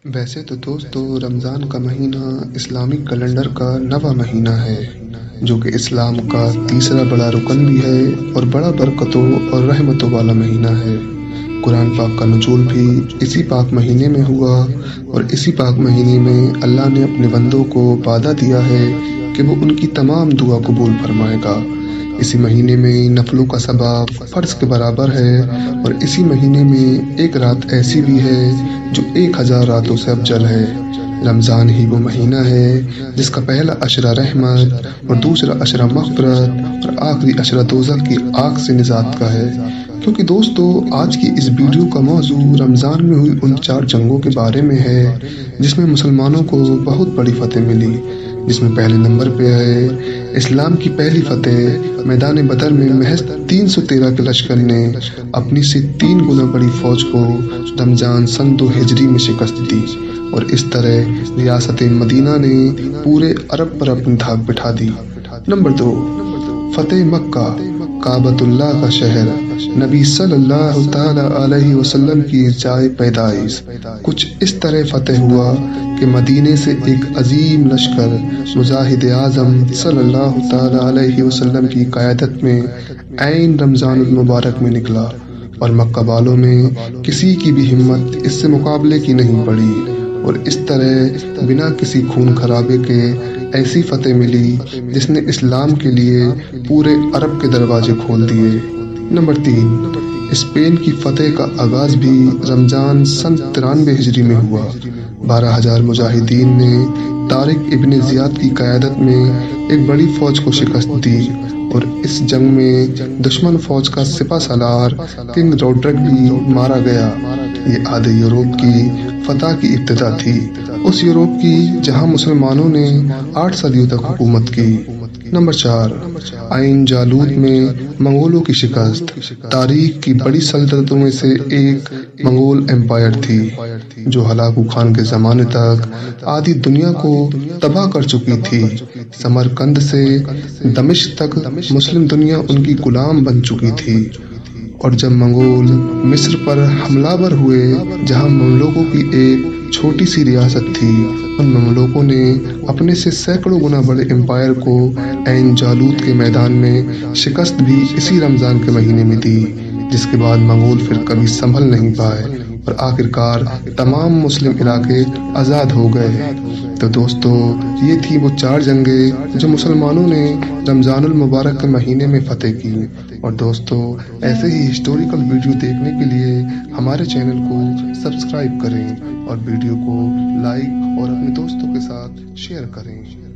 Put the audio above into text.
ویسے تو دوستو رمضان کا مہینہ اسلامی کیلنڈر کا 9واں مہینہ ہے، جو کہ اسلام کا تیسرا بڑا رکن بھی ہے اور بڑا برکتوں اور رحمتوں والا مہینہ ہے۔ قرآن پاک کا نزول بھی اسی پاک مہینے میں ہوا اور اسی پاک مہینے میں اللہ نے اپنے بندوں کو وعدہ دیا ہے کہ وہ ان کی تمام دعا قبول فرمائے گا۔ اسی مہینے میں نفلوں کا ثواب فرض کے برابر ہے اور اسی مہینے میں ایک رات ایسی بھی ہے جو 1000 راتوں سے افضل ہے۔ رمضان ہی وہ مہینہ ہے جس کا پہلا عشرہ رحمت اور دوسرا عشرہ مغفرت اور آخری عشرہ دوزخ کی آگ سے نجات کا ہے۔ کیونکہ دوستو آج کی اس ویڈیو کا موضوع رمضان میں ہوئی ان 4 جنگوں کے بارے میں ہے جس میں مسلمانوں کو بہت بڑی فتح ملی، جس میں پہلے نمبر پہ ہے اسلام کی پہلی فتح میدان بدر میں محض 313 کے لشکر نے اپنی سے 3 گنا بڑی فوج کو رمضان سن 2 ہجری میں شکست دی، اور اس طرح ریاست مدینہ نے پورے عرب پر اپنی دھاک بٹھا دی۔ نمبر 2، فتح مکہ، کعبۃ اللہ کا شہر، نبی صلی اللہ تعالی علیہ وسلم کی جائے پیدائش۔ کچھ اس طرح فتح ہوا کہ مدینے سے ایک عظیم لشکر مجاہد اعظم صلی اللہ تعالی علیہ وسلم کی قیادت میں عین رمضان المبارک میں نکلا، اور مکہ والوں میں کسی کی بھی ہمت اس سے مقابلے کی نہیں پڑی، اور اس طرح بنا کسی خون خرابے کے ایسی فتح ملی جس نے اسلام کے لیے پورے عرب کے دروازے کھول دیے۔ نمبر 3، اسپین کی فتح کا آغاز بھی رمضان سن 93 ہجری میں ہوا۔ 12000 مجاہدین نے طارق ابن زیاد کی قیادت میں ایک بڑی فوج کو شکست دی، اور اس جنگ میں دشمن فوج کا سپہ سالار کنگ روڈرک بھی مارا گیا۔ یہ آدھے یورپ کی فتح کی ابتدا تھی، اس یورپ کی جہاں مسلمانوں نے 8 صدیوں تک حکومت کی۔ نمبر 4، عین جالوت میں منگولوں کی شکست۔ تاریخ کی بڑی سلطنتوں میں سے ایک منگول امپائر تھی جو ہلاکو خان کے زمانے تک آدھی دنیا کو تباہ کر چکی تھی۔ سمرقند سے دمشق تک مسلم دنیا ان کی غلام بن چکی تھی، اور جب منگول مصر پر حملہ ور ہوئے جہاں مملوکوں کی ایک چھوٹی سی ریاست تھی، ان مملوکوں نے اپنے سے سینکڑوں گنا بڑے امپائر کو عین جالوت کے میدان میں شکست بھی اسی رمضان کے مہینے میں دی، جس کے بعد منگول پھر کبھی سنبھل نہیں پائے اور آخرکار تمام مسلم علاقے آزاد ہو گئے۔ تو دوستو یہ تھی وہ 4 جنگیں جو مسلمانوں نے رمضان المبارک کے مہینے میں فتح کی۔ اور دوستو ایسے ہی ہسٹوریکل ویڈیو دیکھنے کے لیے ہمارے چینل کو سبسکرائب کریں اور ویڈیو کو لائک اور اپنے دوستوں کے ساتھ شیئر کریں۔